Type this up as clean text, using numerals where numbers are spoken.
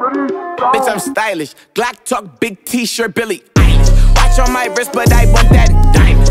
Bitch, I'm stylish. Glock talk, big t-shirt, Billy Eilish. Watch on my wrist, but I want that diamond.